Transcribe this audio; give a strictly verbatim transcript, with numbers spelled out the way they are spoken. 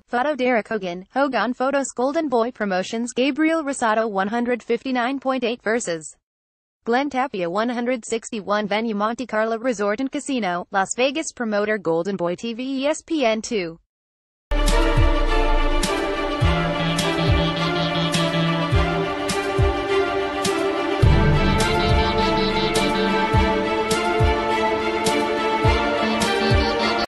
Photo Derrick Hogan, HoganphotosGolden Boy Promotions Gabriel Rosado one fifty-nine point eight versus Glen Tapia one sixty-one Venue Monte Carlo Resort and Casino, Las Vegas Promoter Golden Boy T V E S P N two